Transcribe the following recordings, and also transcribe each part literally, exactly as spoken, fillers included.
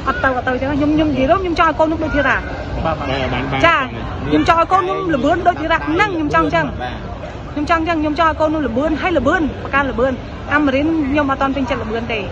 អត់ទៅអត់ទៅចឹងខ្ញុំខ្ញុំនិយាយទៅខ្ញុំចង់ឲ្យកូនខ្ញុំដូចធីរ៉ាចាខ្ញុំចង់ឲ្យកូនខ្ញុំលបឿនដូចធីរ៉ាហ្នឹងខ្ញុំចង់ចឹងខ្ញុំចង់ចឹងខ្ញុំចង់ឲ្យកូនខ្ញុំលបឿនហើយលបឿនបកាលបឿនអាមេរិនខ្ញុំអត់តន់ពេញចិត្តលបឿនទេ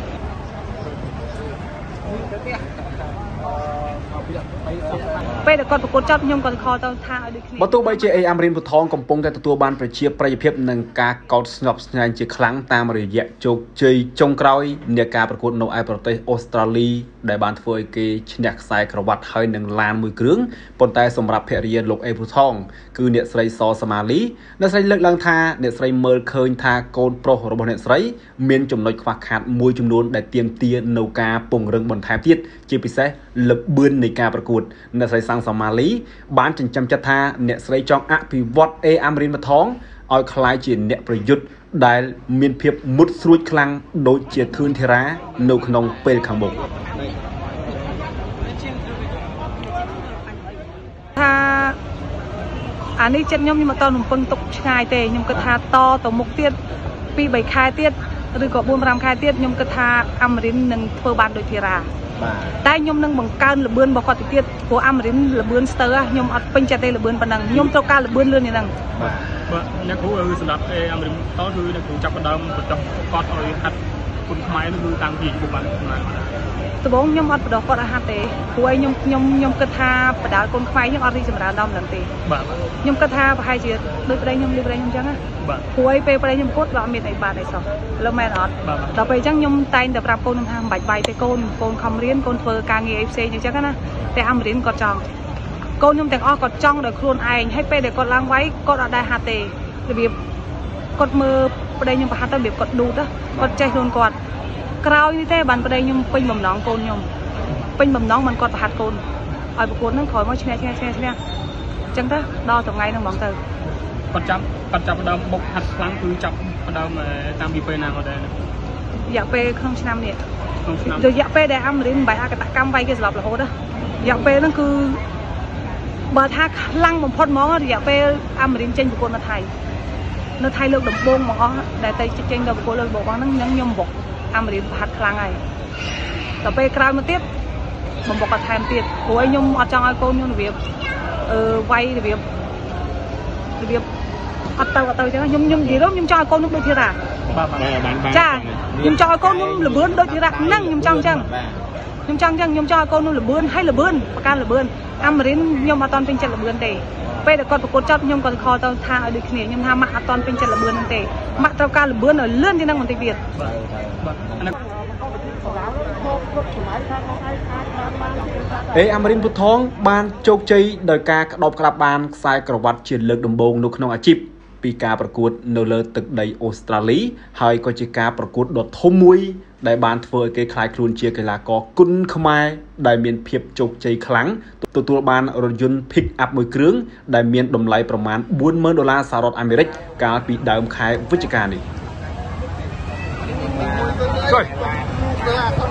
ពេលដែលគាត់ប្រកួតចប់ខ្ញុំគាត់ខលទៅថាឲ្យដូចគ្នាបើទោះបីជាអេអាមរិនពូថងកំពុងតែទទួលបានប្រជាប្រិយភាពនិងការកោតស្ញប់ស្ញែងជាខ្លាំងតាមរយៈជោគជ័យចុងក្រោយនៃការប្រកួតនៅឯប្រទេសអូស្ត្រាលីដែលបានធ្វើឲ្យគេឈ្នះខ្សែក្រវ៉ាត់ហើយនឹងឡានមួយគ្រឿងប៉ុន្តែសម្រាប់ភរិយាលោកអេពូថងគឺអ្នកស្រីសសមាលីអ្នកស្រីលើកឡើងថាអ្នកស្រីមើលឃើញថាកូនប្រុសរបស់អ្នកស្រីមានចំណុចខ្វះខាតមួយចំនួនដែលទាមទារនៅការពង្រឹងបន្ថែមទៀតជាពិសេសលបឿននៃការប្រកួតអ្នកស្រីសាំងសាម៉ាលីបានចិញ្ចឹមចិត្តថាអ្នកស្រីចង់អភិវឌ្ឍអេអាមរិនពូថងឲ្យក្លាយជាអ្នកប្រយុទ្ធដែលមានភាពមុតស្រួចខ្លាំងដូចជាធឿនធីរ៉ានៅក្នុងពេលខាងមុខថាអានេះចិត្តខ្ញុំខ្ញុំអត់តរំពឹងទុកឆ្ងាយទេខ្ញុំគិតថាតទៅមុខទៀតពីរបីខែទៀតឬក៏បួនប្រាំខែទៀតខ្ញុំគិតថាអាមរិននឹងធ្វើបានដូចធីរ៉ាតែខ្ញុំនឹងបង្កើនលបឿនរបស់គាត់ទៅទៀតព្រោះអាមរិនលបឿនស្ទើរខ្ញុំអត់ពេញចិត្តទេលបឿនប៉ុណ្ណឹងខ្ញុំត្រូវការលបឿនលឿននេះហ្នឹងបាទអ្នកគ្រូគឺសម្រាប់អាមរិនតគឺអ្នកគ្រូចាប់ផ្ដើមបន្តគាត់ឲ្យហាត់គុណខ្មែរនោះគឺតាំងពីបុកបានដំបូងខ្ញុំអត់បដោះគាត់ឲ្យហាត់ទេព្រោះឯងខ្ញុំខ្ញុំខ្ញុំគិតថាបដាល់គុណខ្មែរខ្ញុំអត់រីចម្រើនដល់ម្លឹងទេបាទខ្ញុំគិតថាប្រហែលជាដូចប្តីខ្ញុំលីប្តីខ្ញុំអញ្ចឹងណាបាទព្រោះឯងពេលប្តីខ្ញុំគាត់ក៏អត់មានអីបានអីសោះលើមែនអត់ដល់ពេលអញ្ចឹងខ្ញុំតែងតែប្រាប់កូននឹងថាមិនបាច់បាយទេកូនកូនខំរៀនកូនធ្វើការងារអីផ្សេងអញ្ចឹងណាតែអាមរិនគាត់ចង់កូនខ្ញុំទាំងអស់គាត់ចង់ដោយខ្លួនឯងហើយពេលដែលគាត់ឡើងវាយគាត់អត់ដែរហាត់ទេរបៀបគាត់មើលប្តីខ្ញុំប្រហាត់ទៅរបៀបគាត់ឌូតគាត់ចេះខ្លួនគាត់ក្រោយនេះទេបានប្តីខ្ញុំពេញបំណងកូនខ្ញុំពេញបំណងមិនគាត់ប្រហាត់កូនឲ្យប្រកួតហ្នឹងក្រោយមកឈ្នះឈ្នះឈ្នះឈ្នះអញ្ចឹងទៅដល់ថ្ងៃហ្នឹងហ្មងទៅគាត់ចាប់គាត់ចាប់ដើមបុកហាត់ខ្លាំងគឺចាប់ដើមតាមពីពេលណាគាត់ដែររយៈពេលក្នុងឆ្នាំនេះក្នុងឆ្នាំរយៈពេលដែលអាមេរិកមិនបាច់អកតកម្មវាយគេស្លាប់រហូតរយៈពេលហ្នឹងគឺបើថាខ្លាំងបំផុតហ្មងរយៈពេលអាមេរិកចេញប្រកួតនៅថៃនៅថៃលើកដំបូងមកអស់ដែលទៅចេញទៅប្រកួតលើកដំបូងហ្នឹងខ្ញុំបុកអាមេរិកប្រហាត់ខ្លាំងហើយដល់ពេលក្រោយមកទៀតបំបុកបន្ថែមទៀតព្រោះខ្ញុំអត់ចង់ឲ្យកូនខ្ញុំរបៀបអឺវាយរបៀបរបៀបអត់ទៅអត់ទៅចឹងខ្ញុំខ្ញុំនិយាយទៅខ្ញុំចង់ឲ្យកូនខ្ញុំដូចធីរ៉ាបាទបាទចាខ្ញុំចង់ឲ្យកូនខ្ញុំលបឿនដូចធីរ៉ាហ្នឹងខ្ញុំចង់ចឹងខ្ញុំចង់ចឹងខ្ញុំចង់ឲ្យកូនខ្ញុំលបឿនហើយលបឿនបកាលបឿនអាមេរិកខ្ញុំអត់តន់ពេញចិត្តលបឿនទេពេលដែលគាត់ប្រកួតចប់ខ្ញុំគាត់ខលទៅថាឲ្យដូចគ្នាខ្ញុំថាម៉ាក់អត់តន់ពេញចិត្តលបឿនហ្នឹងទេម៉ាក់ត្រូវការលបឿនឲ្យលឿនជាងហ្នឹងបន្តិចទៀតអេអាមរិនពូថងបានជោគជ័យដោយការក្តោបក្តាប់បានខ្សែក្រវ៉ាត់ជាលើកដំបូងនៅក្នុងអាជីពពីការប្រកួតនៅលើទឹកដីអូស្ត្រាលីហើយក៏ជាការប្រកួតដ៏ធំមួយដែលបានធ្វើឲ្យគេខ្លាចខ្លួនជាកីឡាករគុណខ្មែរដែលមានភាពជោគជ័យខ្លាំងទទួលបានរថយន្ត pick up មួយគ្រឿងដែលមានតម្លៃប្រមាណបួនម៉ឺនដុល្លារសហរដ្ឋអាមេរិកកាលពីដើមខែវិច្ឆិកានេះ